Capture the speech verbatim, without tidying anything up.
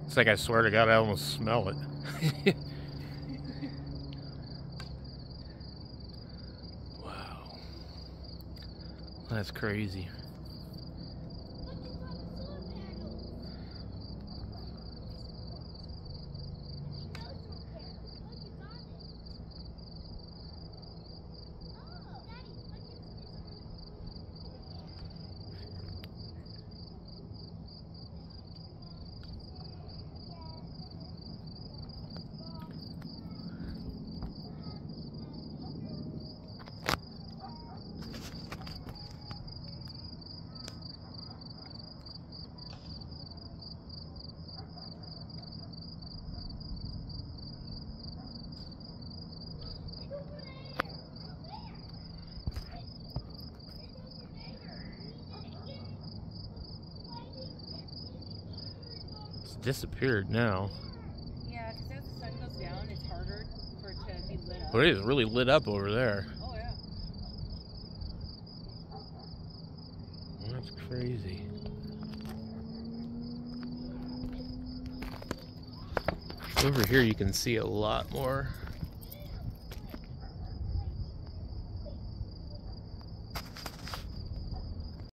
It's like I swear to God, I almost smell it. Wow. That's crazy. Disappeared now. Yeah, because as the sun goes down, it's harder for it to be lit up. But it is really lit up over there. Oh, yeah. That's crazy. Over here you can see a lot more.